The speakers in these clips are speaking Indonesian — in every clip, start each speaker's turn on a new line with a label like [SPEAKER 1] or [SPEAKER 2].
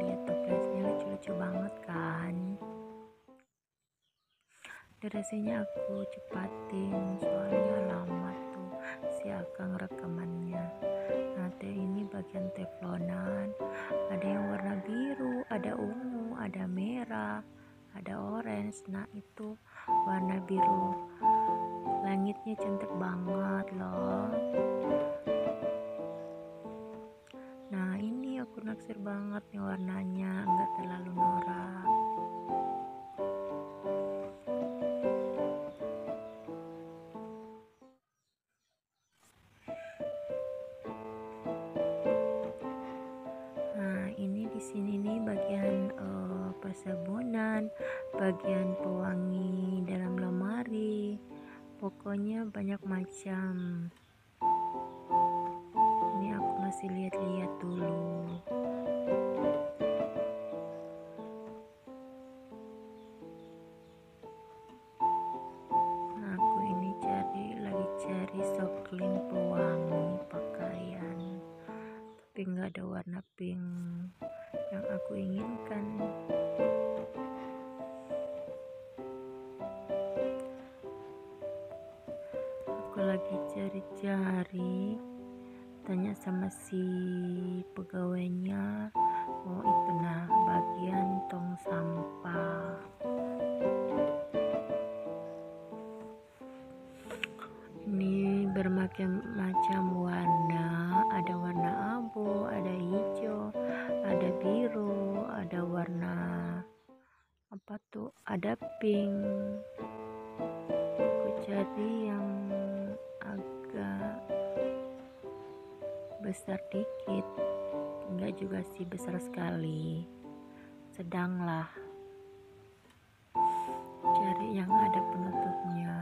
[SPEAKER 1] lihat toplesnya, lucu-lucu banget kan. Durasinya aku cepatin soalnya lama tuh si akang rekamannya. Nah, ini bagian teflonan, ada yang warna biru, ada ungu, ada merah, ada orange. Nah, itu warna biru, langitnya cantik banget loh. Nah, ini aku naksir banget nih warnanya, nggak terlalu norak. Nah, ini di sini nih bagian persabunan, bagian pewangi dalam lemari. Pokoknya banyak macam. Ini aku masih lihat-lihat dulu. Nah, aku ini lagi cari sokling pewangi pakaian. Tapi nggak ada warna pink yang aku inginkan. Aku lagi cari-cari, tanya sama si pegawainya, oh itu nah bagian tong sampah. Ini bermacam-macam warna, ada warna abu, ada hijau, ada biru, ada warna apa tuh, ada pink. Aku cari yang agak besar dikit, enggak juga sih besar sekali, sedang lah. Cari yang ada penutupnya.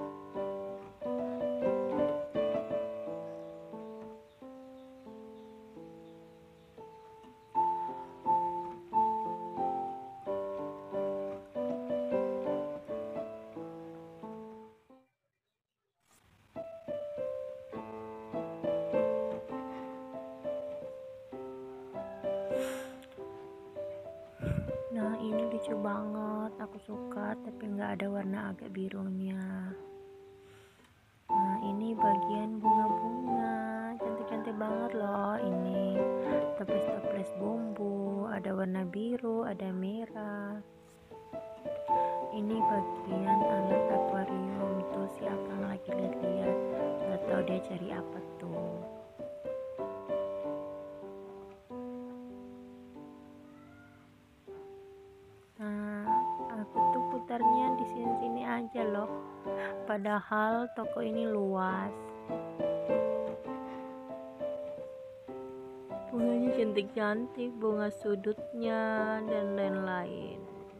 [SPEAKER 1] Nah, ini lucu banget, aku suka, tapi nggak ada warna agak birunya. Nah, ini bagian bunga-bunga, cantik-cantik banget loh. Ini toples-toples bumbu, ada warna biru, ada merah. Ini bagian alat akuarium tuh, si akang lagi lihat-lihat, nggak tahu dia cari apa tuh. Nah, aku tuh putarnya di sini-sini aja loh, padahal toko ini luas. Bunganya cantik-cantik, bunga sudutnya dan lain-lain.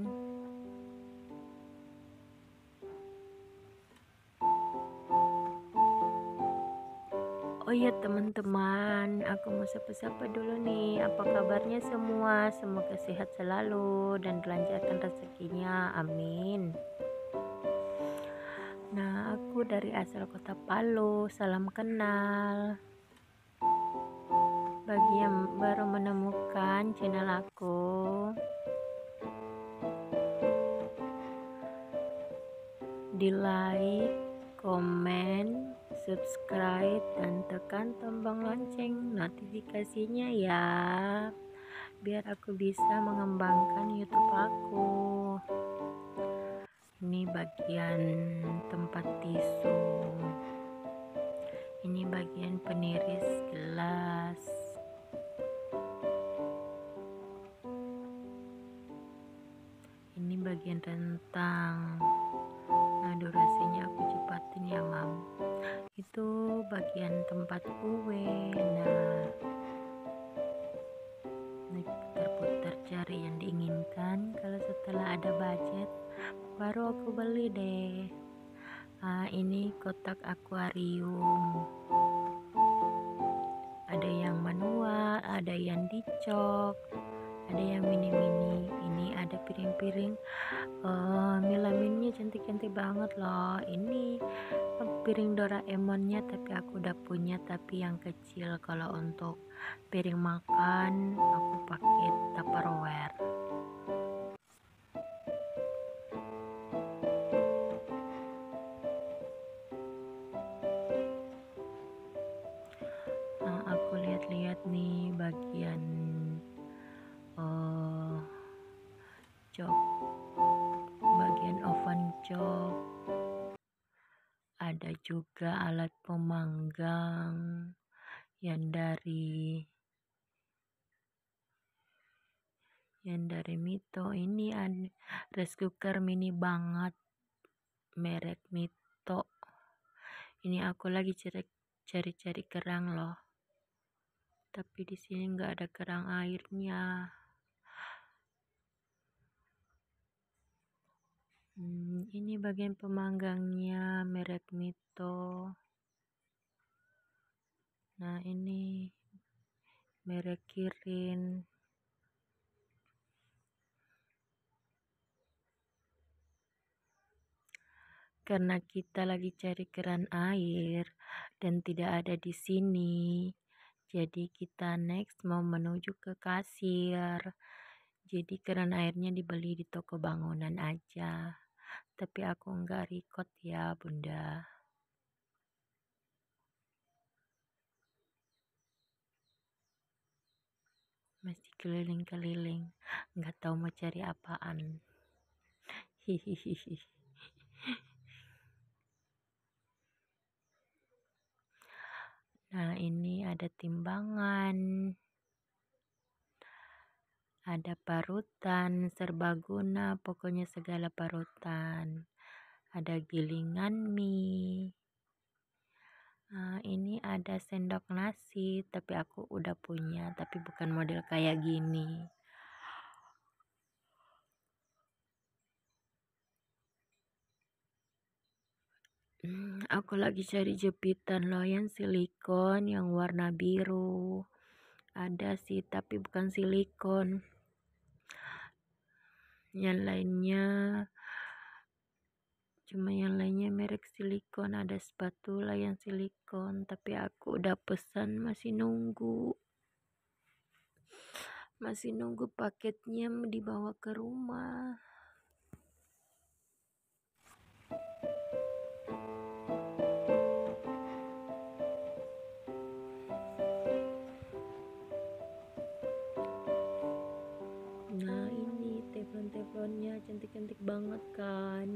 [SPEAKER 1] Oh iya teman-teman, aku mau sapa-sapa dulu nih. Apa kabarnya semua? Semoga sehat selalu dan dilancarkan rezekinya. Amin. Nah, aku dari asal kota Palu. Salam kenal. Bagi yang baru menemukan channel aku, di like, komen, subscribe, dan tekan tombol lonceng notifikasinya ya, biar aku bisa mengembangkan YouTube aku. Ini bagian tempat tisu, ini bagian peniris gelas, ini bagian rentang. Nah, durasinya aku cepatin ya mam. Itu bagian tempat kue. Nah, putar-putar cari yang diinginkan. Kalau setelah ada budget baru aku beli deh. Ini kotak akuarium, ada yang manual, ada yang dicok, ada yang mini-mini. Ini ada piring-piring melaminnya cantik-cantik banget loh. Ini piring Doraemonnya, tapi aku udah punya, tapi yang kecil. Kalau untuk piring makan aku pakai Tupperware. cok, bagian oven cok, ada juga alat pemanggang yang dari Mito. Ini ada rice cooker mini banget merek Mito. Ini aku lagi cari kerang loh, tapi di sini nggak ada kerang airnya. Ini bagian pemanggangnya merek Mito. Nah, ini merek Kirin. Karena kita lagi cari keran air dan tidak ada di sini, jadi kita next mau menuju ke kasir. Jadi keran airnya dibeli di toko bangunan aja. Tapi aku nggak record ya bunda. Masih keliling-keliling, nggak tahu mau cari apaan. Hihihi. Nah, ini ada timbangan, ada parutan, serbaguna, pokoknya segala parutan. Ada gilingan mie. Nah, ini ada sendok nasi, tapi aku udah punya, tapi bukan model kayak gini. Aku lagi cari jepitan loyang silikon yang warna biru. Ada sih, tapi bukan silikon. Yang lainnya merek silikon. Ada spatula yang silikon, tapi aku udah pesan, masih nunggu paketnya dibawa ke rumah. Nah, ini teflon-teflonnya cantik-cantik banget kan.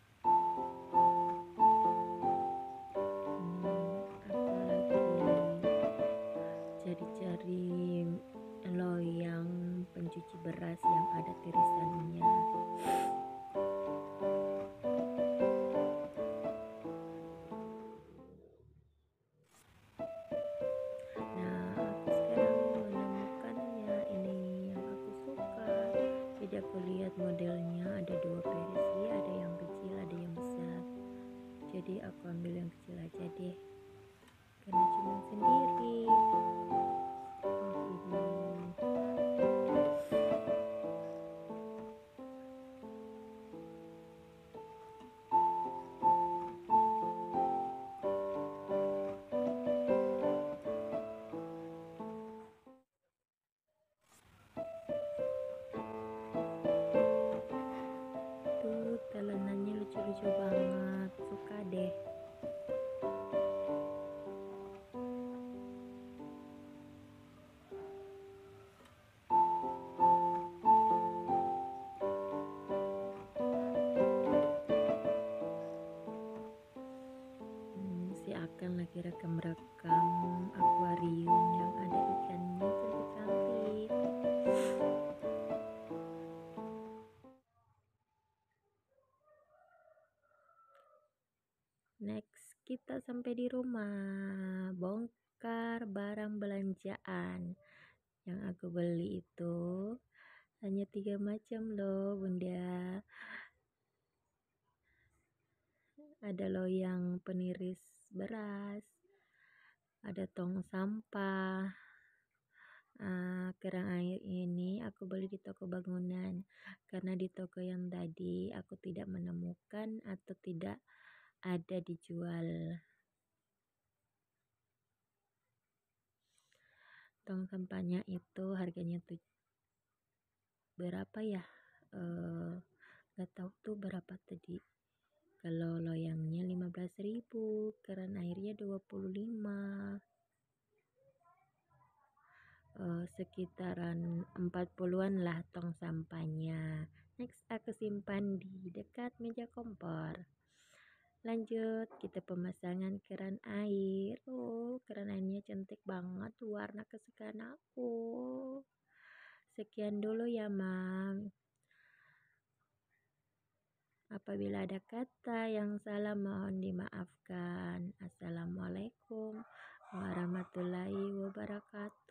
[SPEAKER 1] Aku lagi cari-cari loyang pencuci beras yang ada tirisannya. Nah, aku sekarang menemukannya. Ini yang aku suka. Jadi aku lihat modelnya ada 2 versi, ada yang kecil, ada yang besar. Jadi aku ambil yang kecil aja deh, karena cuma sendiri. Tuh, telenannya lucu-lucu banget, suka deh. Si Akan lagi rekam-rekam akuarium yang ada ikannya cantik-cantik. Next, kita sampai di rumah, bongkar barang belanjaan yang aku beli itu. Hanya 3 macam loh bunda. Ada loyang peniris beras, ada tong sampah. Kerang air ini aku beli di toko bangunan, karena di toko yang tadi aku tidak menemukan atau tidak ada dijual. Tong sampahnya itu harganya tuh berapa ya? Gak tahu tuh berapa tadi. Kalau loyangnya 15.000, keran airnya 25. Sekitaran 40-an lah tong sampahnya. Next, aku simpan di dekat meja kompor. Lanjut, kita pemasangan keran air. Oh, keran airnya cantik banget, warna kesukaan aku. Sekian dulu ya, Mam. Apabila ada kata yang salah, mohon dimaafkan. Assalamualaikum warahmatullahi wabarakatuh.